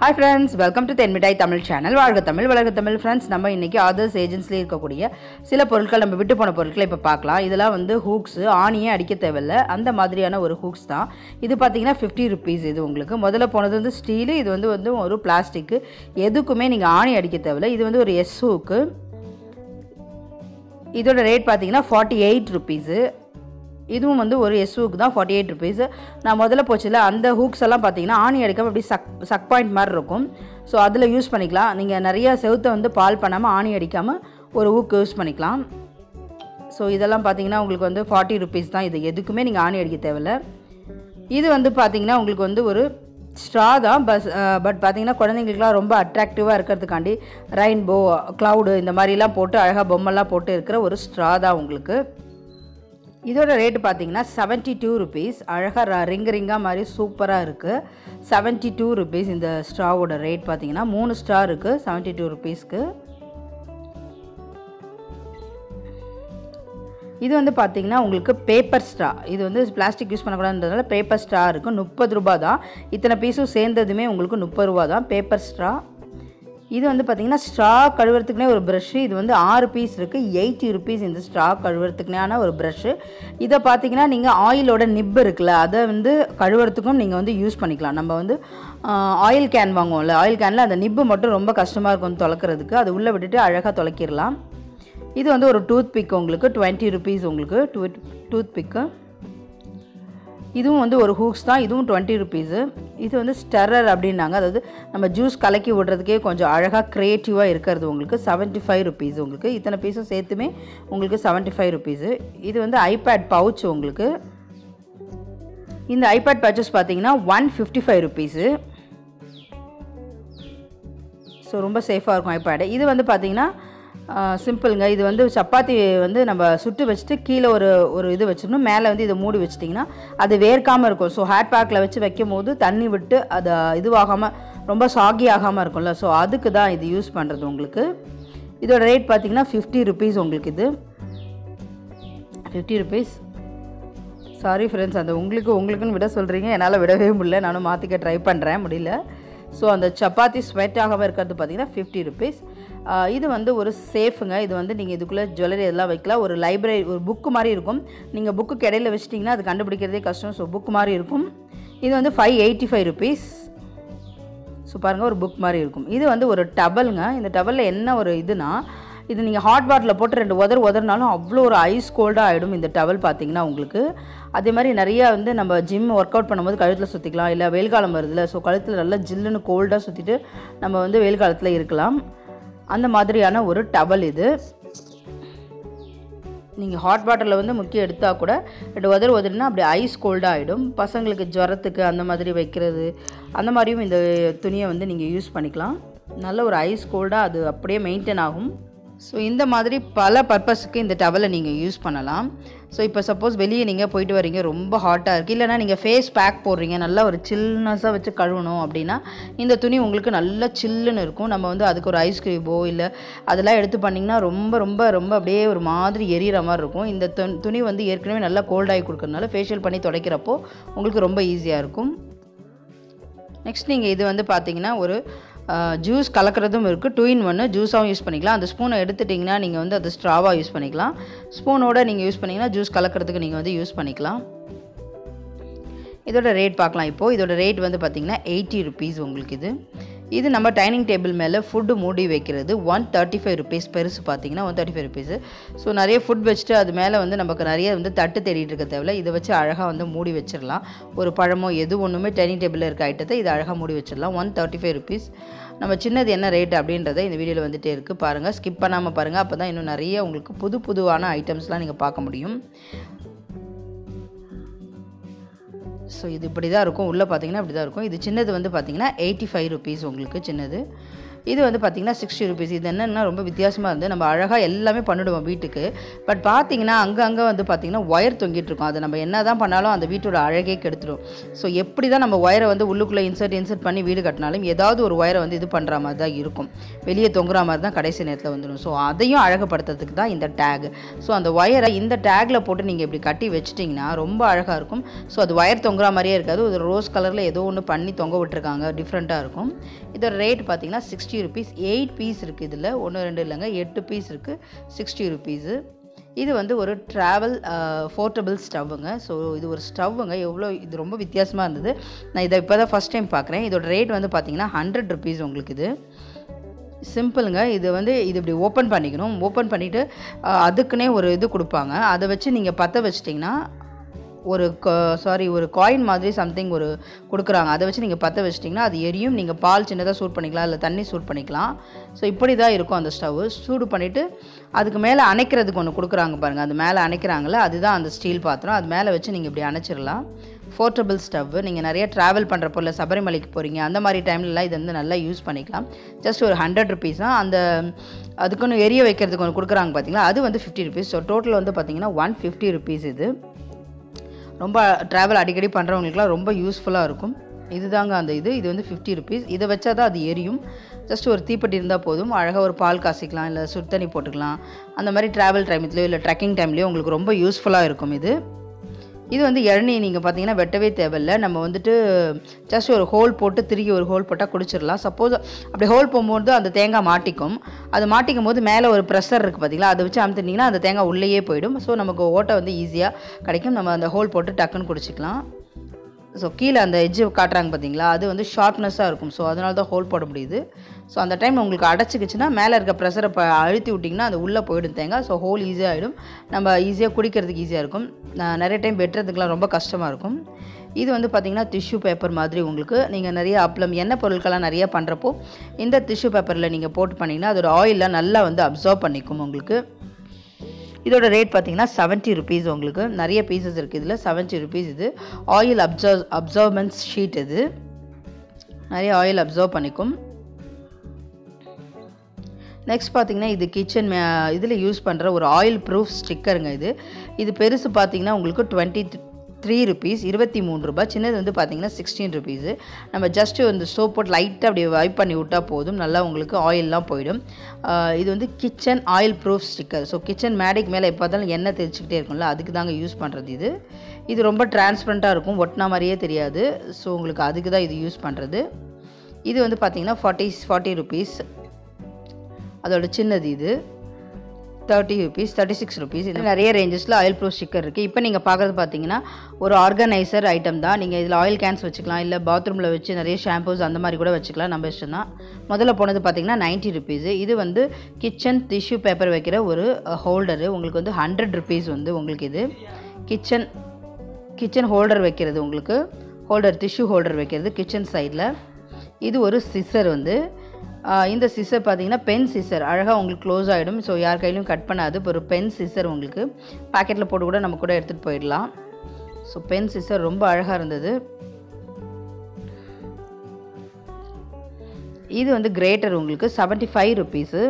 Hi friends, welcome to Thenmittai Tamil channel. வாழ்க தமிழ் வளர்க Tamil friends. நம்ம இன்னைக்கு ஆதர்ஸ் ஏஜென்சில இருக்கக்கூடிய சில பொருட்கள் நம்ம விட்டு போன பொருட்களை இப்போ பார்க்கலாம். இதெல்லாம் வந்து ஹூக்ஸ், ஆணியே அடிக்க தேவையில்ல, அந்த மாதிரியான ஒரு ஹூக்ஸ் தான். இது பார்த்தீங்கன்னா 50 rupees. இது உங்களுக்கு முதல்ல போனது வந்து ஸ்டீலு, இது வந்து ஒரு பிளாஸ்டிக்கு. எதுக்குமே நீங்கள் ஆணி அடிக்க தேவையில்ல. இது வந்து ஒரு எஸ் ஹூக்கு. இதோட ரேட் பார்த்தீங்கன்னா 48 rupees. இதுவும் வந்து ஒரு எஸ் ஹூக் தான், 48 rupees. நான் முதல்ல போச்சுல அந்த ஹூக்ஸ் எல்லாம் பார்த்தீங்கன்னா ஆணி அடிக்காமல் அப்படி சக் பாயிண்ட் மாதிரி இருக்கும். ஸோ அதில் யூஸ் பண்ணிக்கலாம். நீங்கள் நிறையா செவுத்தை வந்து பால் பண்ணாமல் ஆணி அடிக்காமல் ஒரு ஹூக் யூஸ் பண்ணிக்கலாம். ஸோ இதெல்லாம் பார்த்தீங்கன்னா உங்களுக்கு வந்து 40 rupees தான். இது எதுக்குமே நீங்கள் ஆணி அடிக்க தேவையில்ல. இது வந்து பார்த்தீங்கன்னா உங்களுக்கு வந்து ஒரு ஸ்ட்ரா தான். பட் பார்த்தீங்கன்னா குழந்தைங்களுக்குலாம் ரொம்ப அட்ராக்டிவாக இருக்கிறதுக்காண்டி ரெயின்போ, க்ளவுடு இந்த மாதிரிலாம் போட்டு அழகாக பொம்மைலாம் போட்டு இருக்கிற ஒரு ஸ்ட்ரா தான் உங்களுக்கு. இதோட ரேட்டு பார்த்தீங்கன்னா 72 rupees. அழகாக ரிங்காக மாதிரி சூப்பராக இருக்குது. 72 rupees இந்த ஸ்ட்ராவோட ரேட் பார்த்தீங்கன்னா 3 ஸ்ட்ரா இருக்குது 72 rupeesக்கு. இது வந்து பார்த்தீங்கன்னா உங்களுக்கு பேப்பர் ஸ்ட்ரா. இது வந்து பிளாஸ்டிக் யூஸ் பண்ணக்கூடாதுன்றதுனால பேப்பர் ஸ்ட்ரா இருக்கும். 30 ரூபா தான். இத்தனை பீஸும் சேர்ந்ததுமே உங்களுக்கு 30 ரூபா தான் பேப்பர் ஸ்ட்ரா. இது வந்து பார்த்திங்கன்னா ஸ்ட்ரா கழுவுறதுக்குனே ஒரு ப்ரஷ்ஷு. இது வந்து 6 பீஸ் இருக்குது. 80 rupees இந்த ஸ்ட்ரா கழுவுறதுக்குனான ஒரு ப்ரஷ்ஷு. இதை பார்த்தீங்கன்னா நீங்கள் ஆயிலோட நிப்பு இருக்குல்ல, அதை வந்து கழுவுறதுக்கும் நீங்கள் வந்து யூஸ் பண்ணிக்கலாம். நம்ம வந்து ஆயில் கேன் வாங்குவோம்ல, ஆயில் கேனில் அந்த நிப்பு மட்டும் ரொம்ப கஷ்டமாக இருக்கும் துலக்கிறதுக்கு. அது உள்ளே விட்டுட்டு அழகாக துலக்கிடலாம். இது வந்து ஒரு டூத் பிக் உங்களுக்கு 20 rupees உங்களுக்கு டூத் பிக்கு. இதுவும் வந்து ஒரு ஹூக்ஸ் தான். இதுவும் 20 rupees. இது வந்து ஸ்டெரர் அப்படின்னாங்க. அதாவது நம்ம ஜூஸ் கலக்கி விடுறதுக்கே கொஞ்சம் அழகாக க்ரியேட்டிவாக இருக்கிறது உங்களுக்கு 75 rupees உங்களுக்கு. இத்தனை பீஸும் சேர்த்துமே உங்களுக்கு 75 rupees. இது வந்து ஐபேட் பவுச் உங்களுக்கு. இந்த ஐபேட் பவுச்சஸ் பார்த்தீங்கன்னா 155 rupees. ஸோ ரொம்ப சேஃபாக இருக்கும் ஐபேடு. இது வந்து பார்த்தீங்கன்னா சிம்பிளுங்க. இது வந்து சப்பாத்தி வந்து நம்ம சுட்டு வச்சுட்டு கீழே ஒரு இது வச்சிடணும். மேலே வந்து இதை மூடி வச்சிட்டிங்கன்னா அது வேர்க்காமல் இருக்கும். ஸோ ஹேட் பேக்கில் வச்சு வைக்கும் போது தண்ணி விட்டு அதை இதுவாகாமல் ரொம்ப சாகி ஆகாமல் இருக்கும்ல. ஸோ அதுக்கு தான் இது யூஸ் பண்ணுறது உங்களுக்கு. இதோட ரேட் பார்த்தீங்கன்னா 50 rupees உங்களுக்கு. இது 50 rupees. சாரி ஃப்ரெண்ட்ஸ், அந்த உங்களுக்குன்னு விட சொல்கிறீங்க, என்னால் விடவே முடியல. நானும் மாற்றிக்க ட்ரை பண்ணுறேன், முடியல. ஸோ அந்த சப்பாத்தி ஸ்வெட் ஆகாமல் இருக்கிறது பார்த்தீங்கன்னா 50 rupees. இது வந்து ஒரு சேஃபுங்க. இது வந்து நீங்கள் இதுக்குள்ளே ஜுவல்லரி எல்லாம் வைக்கலாம். ஒரு லைப்ரரி, ஒரு புக்கு மாதிரி இருக்கும். நீங்கள் புக்கு இடையில வச்சிட்டிங்கன்னா அது கண்டுபிடிக்கிறதே கஷ்டம். ஸோ புக் மாதிரி இருக்கும். இது வந்து 585 rupees. ஸோ பாருங்கள், ஒரு புக் மாதிரி இருக்கும். இது வந்து ஒரு டவலுங்க. இந்த டவலில் என்ன ஒரு இதுனா, இது நீங்கள் ஹாட் வாட்டரில் போட்டு 2 உதறினாலும் அவ்வளோ ஒரு ஐஸ் கோல்டாக ஆகிடும் இந்த டவல் பார்த்தீங்கன்னா உங்களுக்கு. அதே மாதிரி நிறையா வந்து நம்ம ஜிம் ஒர்க் அவுட் பண்ணும்போது கழுத்தில் சுற்றிக்கலாம். இல்லை வெயில் காலம் வருதுல்ல, ஸோ கழுத்தில் நல்லா ஜில்லுன்னு கோல்டாக சுற்றிட்டு நம்ம வந்து வெயில் காலத்தில் இருக்கலாம். அந்த மாதிரியான ஒரு டவல் இது. நீங்கள் ஹாட் வாட்டரில் வந்து முக்கியம் எடுத்தால் கூட 2 உதறினா அப்படி ஐஸ் கோல்டாக ஆகிடும். பசங்களுக்கு ஜுரத்துக்கு அந்த மாதிரி வைக்கிறது, அந்த மாதிரியும் இந்த துணியை வந்து நீங்கள் யூஸ் பண்ணிக்கலாம். நல்ல ஒரு ஐஸ் கோல்டாக அது அப்படியே மெயின்டைன் ஆகும். ஸோ இந்த மாதிரி பல பர்பஸுக்கு இந்த டவலை நீங்கள் யூஸ் பண்ணலாம். ஸோ இப்போ சப்போஸ் வெளியே நீங்கள் போயிட்டு வரீங்க, ரொம்ப ஹாட்டாக இருக்குது, இல்லைனா நீங்கள் ஃபேஸ் பேக் போடுறீங்க, நல்லா ஒரு சில்னஸாக வச்சு கழுவணும் அப்படின்னா இந்த துணி உங்களுக்கு நல்லா சில்லுன்னு இருக்கும். நம்ம வந்து அதுக்கு ஒரு ஐஸ் க்யூபோ இல்லை அதெல்லாம் எடுத்து பண்ணிங்கன்னா ரொம்ப ரொம்ப ரொம்ப அப்படியே ஒரு மாதிரி எரியிற மாதிரி இருக்கும். இந்த துணி வந்து ஏற்கனவே நல்லா கோல்டாகி கொடுக்கறதுனால ஃபேஷியல் பண்ணி துடைக்கிறப்போ உங்களுக்கு ரொம்ப ஈஸியாக இருக்கும். நெக்ஸ்ட் நீங்கள் இது வந்து பார்த்தீங்கன்னா ஒரு ஜூஸ் கலக்கிறதும் இருக்குது. 2 in 1 ஜூஸாகவும் யூஸ் பண்ணிக்கலாம். அந்த ஸ்பூனை எடுத்துட்டிங்கன்னா நீங்கள் வந்து அது ஸ்ட்ராவாக யூஸ் பண்ணிக்கலாம். ஸ்பூனோட நீங்கள் யூஸ் பண்ணிங்கன்னா ஜூஸ் கலக்கிறதுக்கு நீங்கள் வந்து யூஸ் பண்ணிக்கலாம். இதோட ரேட் பார்க்கலாம். இப்போது இதோட ரேட் வந்து பார்த்திங்கன்னா 80 rupees உங்களுக்கு. இது நம்ம டைனிங் டேபிள் மேலே ஃபுட்டு மூடி வைக்கிறது 135 rupees. பெருசு பார்த்தீங்கன்னா 135 rupees. ஸோ நிறைய ஃபுட் வச்சுட்டு அது மேலே வந்து நமக்கு நிறைய வந்து தட்டு தேடிட்டு இருக்க தேவையில்ல. இதை வச்சு அழகாக வந்து மூடி வச்சிடலாம். ஒரு பழமோ எது ஒன்றுமே டைனிங் டேபிளில் இருக்க ஐட்டத்தை இதை அழகாக மூடி வச்சிடலாம். 135 rupees. நம்ம சின்னது என்ன ரேட் அப்படின்றத இந்த வீடியோவில் வந்துகிட்டே இருக்குது பாருங்கள். ஸ்கிப் பண்ணாமல் பாருங்கள். அப்போ தான் இன்னும் நிறைய உங்களுக்கு புதுவான ஐட்டம்ஸ்லாம் நீங்கள் பார்க்க முடியும். ஸோ இது இப்படி தான் இருக்கும். உள்ளே பார்த்தீங்கன்னா இப்படி தான் இருக்கும். இது சின்னது வந்து பார்த்தீங்கன்னா 85 rupees உங்களுக்கு சின்னது. இது வந்து பார்த்திங்கன்னா 60 ருபீஸ். இது என்னென்னா ரொம்ப வித்தியாசமாக இருந்து நம்ம அழகாக எல்லாமே பண்ணிவிடுவோம் வீட்டுக்கு. பட் பார்த்திங்கன்னா அங்கங்கே வந்து பார்த்திங்கன்னா ஒயர் தொங்கிட்டு இருக்கும். அதை நம்ம என்ன தான் பண்ணாலும் அந்த வீட்டோட அழகே கெடுத்துடும். ஸோ எப்படி தான் நம்ம ஒயரை வந்து உள்ளுக்குள்ளே இன்சர்ட் பண்ணி வீடு கட்டினாலும் ஏதாவது ஒரு ஒயரை வந்து இது பண்ணுற மாதிரி தான் இருக்கும், வெளியே தொங்குற மாதிரி தான் கடைசி நேரத்தில் வந்துடும். ஸோ அதையும் அழகுப்படுத்துறதுக்கு தான் இந்த டேக். ஸோ அந்த ஒயரை இந்த டேக்கில் போட்டு நீங்கள் இப்படி கட்டி வச்சிட்டிங்கன்னா ரொம்ப அழகாக இருக்கும். ஸோ அது ஒயர் தொங்குற மாதிரியே இருக்காது, ஒரு ரோஸ் கலரில் ஏதோ ஒன்று பண்ணி தொங்க விட்டுருக்காங்க, டிஃப்ரெண்ட்டாக இருக்கும். இதோட ரேட் பார்த்திங்கன்னா 60 ருபீஸ். 8 பீஸ் இருக்குது இதில், 1 2 இல்லைங்க, 8 பீஸ் இருக்குது, 60 ருபீஸு. இது வந்து ஒரு ட்ராவல் போர்ட்டபிள் ஸ்டவ்வுங்க. ஸோ இது ஒரு ஸ்டவ்வுங்க, எவ்வளோ இது ரொம்ப வித்தியாசமாக இருந்தது. நான் இதை இப்போ தான் ஃபஸ்ட் டைம் பார்க்குறேன். இதோட ரேட் வந்து பார்த்திங்கன்னா 100 ருபீஸ் உங்களுக்கு. இது சிம்பிளுங்க. இது வந்து இது இப்படி ஓப்பன் பண்ணிக்கணும். ஓப்பன் பண்ணிவிட்டு அதுக்குன்னே ஒரு இது கொடுப்பாங்க, அதை வச்சு நீங்கள் பற்ற வச்சிட்டிங்கன்னா ஒரு ஒரு காயின் மாதிரி சம்திங் ஒரு கொடுக்குறாங்க, அதை வச்சு நீங்கள் பற்ற வச்சிட்டிங்கன்னா அது எரியும். நீங்கள் பால் சின்னதாக சூட் பண்ணிக்கலாம், இல்லை தண்ணி சூட் பண்ணிக்கலாம். ஸோ இப்படி தான் இருக்கும் அந்த ஸ்டவ்வு. சூடு பண்ணிவிட்டு அதுக்கு மேலே அணைக்கிறதுக்கு ஒன்று கொடுக்குறாங்க பாருங்கள், அது மேலே அணைக்கிறாங்களே அதுதான் அந்த ஸ்டீல் பாத்திரம். அது மேலே வச்சு நீங்கள் இப்படி அணைச்சிடலாம். Portable stove. நீங்கள் நிறைய ட்ராவல் பண்ணுறப்போ இல்லை சபரிமலைக்கு போகிறீங்க அந்த மாதிரி டைம்லலாம் இது வந்து நல்லா யூஸ் பண்ணிக்கலாம். ஜஸ்ட் ஒரு 100 ருபீஸ் தான். அந்த அதுக்குன்னு எரிய வைக்கிறதுக்கு ஒன்று கொடுக்குறாங்க பார்த்தீங்களா, அது வந்து 50 ருபீஸ். ஸோ டோட்டல் வந்து பார்த்திங்கன்னா 150 ருபீஸ். இது ரொம்ப ட்ராவல் அடிக்கடி பண்ணுறவங்களுக்குலாம் ரொம்ப யூஸ்ஃபுல்லாக இருக்கும். இதுதாங்க அந்த இது வந்து 50 ருபீஸ். இதை வச்சா தான் அது எரியும். ஜஸ்ட் ஒரு தீப்பெட்டி இருந்தால் போதும், அழகாக ஒரு பால் காசிக்கலாம், இல்லை சுடுதண்ணி போட்டுக்கலாம். அந்த மாதிரி ட்ராவல் டைம்லையோ இல்லை ட்ரெக்கிங் டைம்லையோ உங்களுக்கு ரொம்ப யூஸ்ஃபுல்லாக இருக்கும். இது வந்து இளநீ நீங்கள் பார்த்தீங்கன்னா வெட்டவே தேவையில்லை. நம்ம வந்துட்டு ஜஸ்ட் ஒரு ஹோல் போட்டு திருகி ஒரு ஹோல் போட்டால் குடிச்சிடலாம். சப்போஸ் அப்படி ஹோல் போகும்போது அந்த தேங்காய் மாட்டிக்கும். அது மாட்டிக்கும் போது மேலே ஒரு ப்ரெஷர் இருக்குது பார்த்தீங்களா, அதை வச்சு அமுத்துட்டிங்கன்னா அந்த தேங்காய் உள்ளேயே போயிடும். ஸோ நமக்கு ஓட்டை வந்து ஈஸியாக கிடைக்கும். நம்ம அந்த ஹோல் போட்டு டக்குன்னு குடிச்சிக்கலாம். ஸோ கீழே அந்த எட்ஜு காட்டுறாங்க பார்த்தீங்களா, அது வந்து ஷார்ப்னஸாக இருக்கும். ஸோ அதனால தான் ஹோல் போட முடியுது. ஸோ அந்த டைம் உங்களுக்கு அடைச்சிக்கிச்சுன்னா மேலே இருக்க ப்ரெஷரை அழுத்தி விட்டிங்கன்னா அது உள்ளே போயிடும் தேங்காய். ஸோ ஹோல் ஈஸியாக ஆகிடும், நம்ம ஈஸியாக குடிக்கிறதுக்கு ஈஸியாக இருக்கும். நிறைய டைம் வெட்டுறதுக்குலாம் ரொம்ப கஷ்டமாக இருக்கும். இது வந்து பார்த்திங்கன்னா டிஷ்யூ பேப்பர் மாதிரி உங்களுக்கு நீங்கள் நிறைய அப்பளம் எண்ணெய் பொருட்கள்லாம் நிறையா பண்ணுறப்போ இந்த டிஷ்யூ பேப்பரில் நீங்கள் போட்டு பண்ணிங்கன்னா அதோட ஆயிலெலாம் நல்லா வந்து அப்சர்வ் பண்ணிக்கும் உங்களுக்கு. இதோட ரேட் பார்த்திங்கன்னா 70 ருபீஸ். உங்களுக்கு நிறைய பீசஸ் இருக்குது இதில், 70 ருபீஸ். இது ஆயில் அப்சர்வன்ஸ் ஷீட். இது நிறைய ஆயில் அப்சர்வ் பண்ணிக்கும். நெக்ஸ்ட் பார்த்திங்கன்னா இது கிச்சன் இதில் யூஸ் பண்ணுற ஒரு ஆயில் ப்ரூஃப் ஸ்டிக்கருங்க. இது பெருசு பார்த்திங்கன்னா உங்களுக்கு 23 ருபீஸ், 23 ரூபாய். சின்னது வந்து பார்த்திங்கன்னா 16 ருபீஸு. நம்ம ஜஸ்ட்டு வந்து சோப் போட்டு லைட்டாக அப்படி வைப் பண்ணி விட்டால் போதும், நல்லா உங்களுக்கு ஆயிலெலாம் போயிடும். இது வந்து kitchen oil proof sticker. So kitchen மேடைக்கு மேலே எப்போ பார்த்தாலும் எண்ணெய் தெரிச்சிக்கிட்டே இருக்கும்ல, அதுக்கு தாங்க யூஸ் பண்ணுறது. இது ரொம்ப டிரான்ஸ்பரண்ட்டாக இருக்கும், ஒட்டினா மாதிரியே தெரியாது. ஸோ உங்களுக்கு அதுக்கு தான் இது யூஸ் பண்ணுறது. இது வந்து பார்த்திங்கன்னா 40 ருபீஸ். அதோட சின்னது இது 30 ருபீஸ், 36 ருபீஸ். இது நிறைய ரேஞ்சஸில் ஆயில் ப்ரூஃப் ஸ்டிக்கர் இருக்குது. இப்போ நீங்கள் பார்க்குறது பார்த்தீங்கன்னா ஒரு ஆர்கனைசர் ஐட்டம் தான். நீங்கள் இதில் ஆயில் கேன்ஸ் வச்சுக்கலாம், இல்லை பாத்ரூமில் வச்சு நிறைய ஷாம்பூஸ் அந்த மாதிரி கூட வச்சுக்கலாம், நம்ம இஷ்டம் தான். முதல்ல போனது பார்த்தீங்கன்னா 90 ருபீஸு. இது வந்து கிச்சன் டிஷ்யூ பேப்பர் வைக்கிற ஒரு ஹோல்டரு. உங்களுக்கு வந்து 100 ருபீஸ் வந்து உங்களுக்கு. இது கிச்சன் ஹோல்டர் வைக்கிறது, உங்களுக்கு டிஷ்யூ ஹோல்டர் வைக்கிறது கிச்சன் சைடில். இது ஒரு சிசர் வந்து இந்த சிசர் பார்த்தீங்கன்னா பென் சிசர், அழகாக உங்களுக்கு க்ளோஸ் ஆகிடும். ஸோ யார் கையிலையும் கட் பண்ணாது. இப்போ ஒரு பென் சிசர் உங்களுக்கு பேக்கெட்டில் போட்டு கூட நம்ம கூட எடுத்துகிட்டு போயிடலாம். ஸோ பென் சிசர் ரொம்ப அழகாக இருந்தது. இது வந்து கிரேட்டர் உங்களுக்கு 75 ருபீஸு.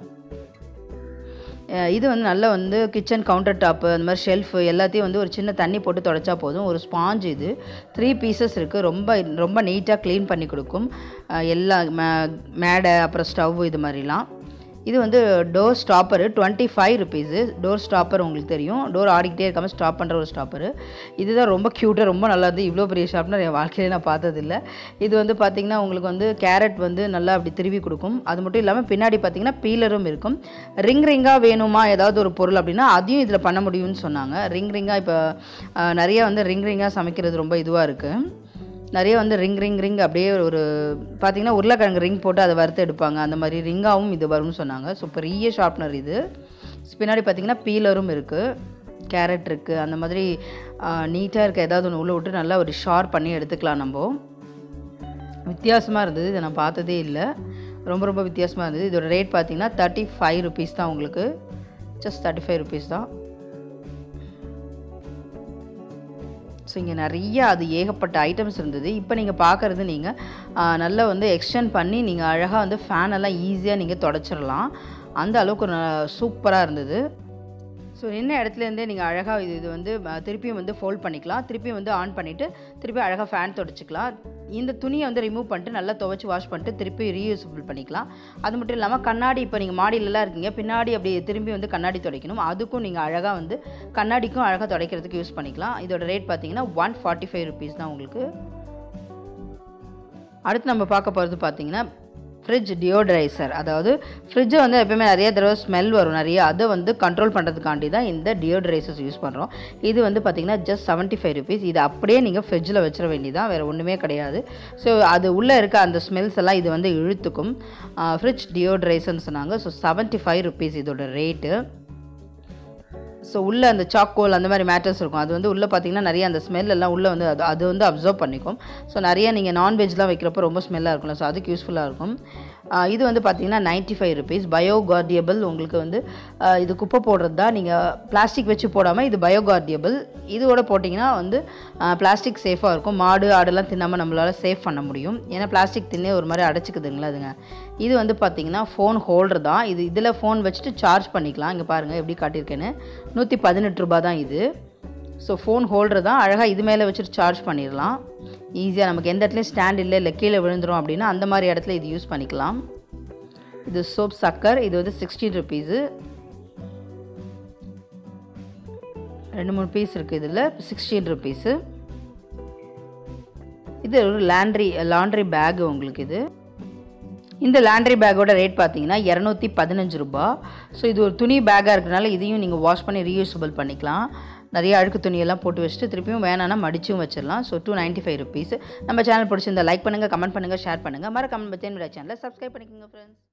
இது வந்து நல்லா வந்து கிச்சன் கவுண்டர் டாப்பு அந்த மாதிரி ஷெல்ஃபு எல்லாத்தையும் வந்து ஒரு சின்ன தண்ணி போட்டு தொடச்சா போதும். ஒரு ஸ்பாஞ்ச். இது 3 பீசஸ் இருக்குது. ரொம்ப நீட்டாக க்ளீன் பண்ணி கொடுக்கும் எல்லா மேடை அப்புறம் ஸ்டவ் இது மாதிரிலாம். இது வந்து door stopper 25 rupees. Door stopper உங்களுக்கு தெரியும், டோர் ஆடிக்கிட்டே இருக்காமல் ஸ்டாப் பண்ணுற ஒரு ஸ்டாப்பரு. இதுதான் ரொம்ப க்யூட்டாக ரொம்ப நல்லா இருந்து. இவ்வளோ பெரிய ஷாப்னர் என் வாழ்க்கையிலே நான் பார்த்ததில்ல. இது வந்து பார்த்திங்கன்னா உங்களுக்கு வந்து கேரட் வந்து நல்லா அப்படி திருவி கொடுக்கும். அது மட்டும் இல்லாமல் பின்னாடி பார்த்திங்கன்னா பீலரும் இருக்கும். ரிங்காக வேணுமா ஏதாவது ஒரு பொருள் அப்படின்னா அதையும் இதில் பண்ண முடியும்னு சொன்னாங்க. ரிங்காக இப்போ நிறைய வந்து ரிங்காக சமைக்கிறது ரொம்ப இதுவாக இருக்குது. நிறைய வந்து ரிங் அப்படியே ஒரு பார்த்திங்கன்னா உருளைக்கிழங்கு ரிங் போட்டு அதை வறுத்து எடுப்பாங்க, அந்த மாதிரி ரிங்காகவும் இது வரும்னு சொன்னாங்க. ஸோ பெரிய ஷார்ப்னர் இது. பின்னாடி பார்த்திங்கன்னா பீலரும் இருக்குது, கேரட் இருக்குது. அந்த மாதிரி நீட்டாக இருக்க ஏதாவது ஒன்று உள்ளே விட்டு நல்லா ஒரு ஷார்ப் பண்ணி எடுத்துக்கலாம். நம்ம வித்தியாசமாக இருந்தது, இதை நான் பார்த்ததே இல்லை, ரொம்ப வித்தியாசமாக இருந்தது. இதோட ரேட் பார்த்திங்கன்னா 35 ருபீஸ் தான் உங்களுக்கு. ஜஸ்ட் 35 ருபீஸ் தான். ஸோ இங்கே நிறைய அது ஏகப்பட்ட ஐட்டம்ஸ் இருந்தது. இப்போ நீங்கள் பார்க்குறது நீங்கள் நல்லா வந்து எக்ஸ்டெண்ட் பண்ணி நீங்கள் அழகாக வந்து ஃபேனெல்லாம் ஈஸியாக நீங்கள் தொடச்சிடலாம். அந்த அளவுக்கு சூப்பராக இருந்தது. ஸோ என்ன இடத்துலேருந்தே நீங்கள் அழகாக இது வந்து திருப்பியும் வந்து ஃபோல்ட் பண்ணிக்கலாம். திருப்பியும் வந்து ஆன் பண்ணிவிட்டு திருப்பி அழகாக ஃபேன் தொடச்சிக்கலாம். இந்த துணியை வந்து ரிமூவ் பண்ணிட்டு நல்லா துவைச்சி வாஷ் பண்ணிட்டு திருப்பி ரீயூஸபிள் பண்ணிக்கலாம். அது மட்டும் இல்லாமல் கண்ணாடி, இப்போ நீங்கள் மாடியிலலாம் இருக்கீங்க, பின்னாடி அப்படி திரும்பி வந்து கண்ணாடி துடைக்கணும், அதுக்கும் நீங்கள் அழகாக வந்து கண்ணாடிக்கும் அழகாக துடைக்கிறதுக்கு யூஸ் பண்ணிக்கலாம். இதோட ரேட் பார்த்தீங்கன்னா 145 ருபீஸ் தான் உங்களுக்கு. அடுத்து நம்ம பார்க்க போகிறது பார்த்தீங்கன்னா ஃப்ரிட்ஜ் டியோடரைசர். அதாவது ஃப்ரிட்ஜை வந்து எப்போயுமே நிறைய தடவை ஸ்மெல் வரும் நிறைய, அதை வந்து கண்ட்ரோல் பண்ணுறதுக்காண்டி தான் இந்த டியோடரைசர்ஸ் யூஸ் பண்ணுறோம். இது வந்து பார்த்திங்கன்னா ஜஸ்ட் 75 ருபீஸ். இது அப்படியே நீங்கள் ஃப்ரிட்ஜில் வச்சிட வேண்டியதான், வேறு ஒன்றுமே கிடையாது. ஸோ அது உள்ளே இருக்க அந்த ஸ்மெல்ஸ் எல்லாம் இது வந்து இழுத்துக்கும். ஃப்ரிட்ஜ் டியோடரைசர்னு சொன்னாங்க. ஸோ 75 ருபீஸ் இதோட ரேட்டு. ஸோ உள்ளே அந்த சாக்கோல் அந்த மாதிரி மேட்டர்ஸ் இருக்கும், அது வந்து உள்ளே பார்த்தீங்கன்னா நிறைய அந்த ஸ்மெல் எல்லாம் உள்ளே வந்து அது வந்து அப்சர்வ் பண்ணிக்கும். ஸோ நிறைய நீங்கள் நான்வெஜ்லாம் வைக்கிறப்போ ரொம்ப ஸ்மெல்லாக இருக்கும்ல, ஸோ அதுக்கு யூஸ்ஃபுல்லாக இருக்கும். இது வந்து பார்த்தீங்கன்னா 95 ருபீஸ். பயோகார்டியபிள். உங்களுக்கு வந்து இது குப்பை போடுறது தான், நீங்கள் பிளாஸ்டிக் வச்சு போடாமல் இது பயோகார்டியபிள். இதோட போட்டிங்கன்னா வந்து பிளாஸ்டிக் சேஃபாக இருக்கும். மாடு ஆடெல்லாம் தின்னாமல் நம்மளால் சேஃப் பண்ண முடியும். ஏன்னா பிளாஸ்டிக் தின்னே ஒரு மாதிரி அடைச்சிக்குதுங்களா அதுங்க. இது வந்து பார்த்திங்கன்னா ஃபோன் ஹோல்டர் தான். இதில் ஃபோன் வச்சுட்டு சார்ஜ் பண்ணிக்கலாம். இங்கே பாருங்கள் எப்படி காட்டியிருக்கேன்னு. 118 ரூபா தான் இது. ஸோ ஃபோன் ஹோல்டர் தான், அழகாக இது மேலே வச்சுட்டு சார்ஜ் பண்ணிடலாம் ஈஸியாக. நமக்கு எந்த இடத்துலையும் ஸ்டாண்ட் இல்லை கீழே விழுந்துடும் அப்படின்னா அந்த மாதிரி இடத்துல இது யூஸ் பண்ணிக்கலாம். இது சோப் சக்கர். இது வந்து 16 ருபீஸு. 2-3 பீஸ் இருக்குது இதில். 16 ருபீஸு. இது ஒரு லாண்ட்ரி பேக் உங்களுக்கு. இது இந்த லாண்ட்ரி பேக்கோட ரேட் பார்த்தீங்கன்னா 215 ரூபா. ஸோ இது ஒரு துணி பேக்காக இருக்கிறனால இதையும் நீங்கள் வாஷ் பண்ணி ரீயூஸபிள் பண்ணிக்கலாம். நிறைய அழுக்கு துணியெல்லாம் போட்டு வச்சுட்டு திருப்பியும் வேணான்னா மடிச்சும் வச்சிடலாம். So 295 rupees. நம்ம சேனல் பிடிச்சிருந்தா லைக் பண்ணுங்கள், கமெண்ட் பண்ணுங்கள், ஷேர் பண்ணுங்கள். மறக்காம சேனலை சப்ஸ்கிரைப் பண்ணிக்கோங்க ஃப்ரெண்ட்ஸ்.